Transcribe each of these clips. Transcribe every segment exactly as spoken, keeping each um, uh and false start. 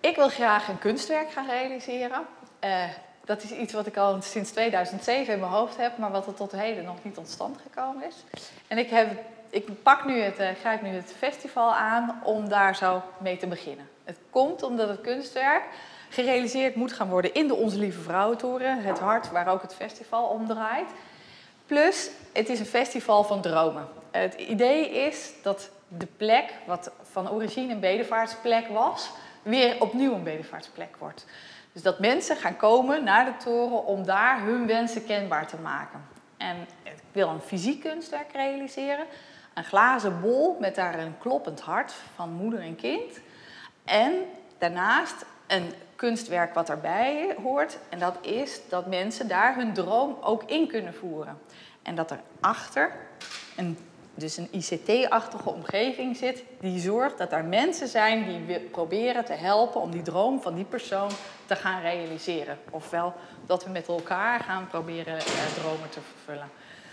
Ik wil graag een kunstwerk gaan realiseren. Uh, dat is iets wat ik al sinds tweeduizend zeven in mijn hoofd heb, maar wat er tot heden nog niet tot stand gekomen is. En ik, heb, ik pak nu het, uh, grijp nu het festival aan om daar zo mee te beginnen. Het komt omdat het kunstwerk gerealiseerd moet gaan worden in de Onze Lieve Vrouwentoren, het hart waar ook het festival om draait. Plus, het is een festival van dromen. Het idee is dat de plek, wat van origine een bedevaartsplek was, weer opnieuw een bedevaartsplek wordt. Dus dat mensen gaan komen naar de toren om daar hun wensen kenbaar te maken. En ik wil een fysiek kunstwerk realiseren. Een glazen bol met daar een kloppend hart van moeder en kind. En daarnaast een kunstwerk wat erbij hoort. En dat is dat mensen daar hun droom ook in kunnen voeren. En dat er achter een, dus een I C T-achtige omgeving zit die zorgt dat er mensen zijn die proberen te helpen om die droom van die persoon te gaan realiseren. Ofwel dat we met elkaar gaan proberen uh, dromen te vervullen.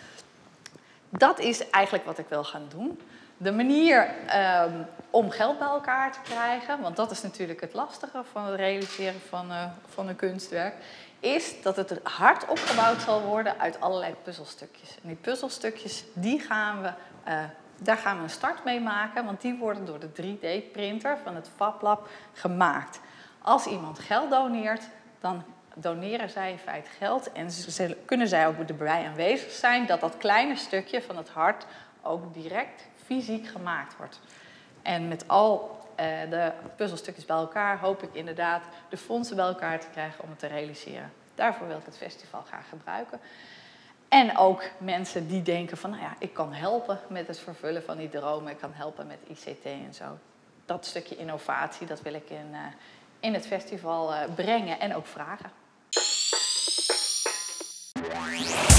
Dat is eigenlijk wat ik wil gaan doen. De manier um, om geld bij elkaar te krijgen, want dat is natuurlijk het lastige van het realiseren van, uh, van een kunstwerk, is dat het hard opgebouwd zal worden uit allerlei puzzelstukjes. En die puzzelstukjes, die gaan we, uh, daar gaan we een start mee maken, want die worden door de drie D printer van het FabLab gemaakt. Als iemand geld doneert, dan doneren zij in feite geld en ze, kunnen zij ook erbij aanwezig zijn dat dat kleine stukje van het hart ook direct fysiek gemaakt wordt. En met al uh, de puzzelstukjes bij elkaar hoop ik inderdaad de fondsen bij elkaar te krijgen om het te realiseren. Daarvoor wil ik het festival graag gebruiken. En ook mensen die denken van, nou ja, ik kan helpen met het vervullen van die dromen. Ik kan helpen met I C T en zo. Dat stukje innovatie, dat wil ik in, uh, in het festival uh, brengen en ook vragen.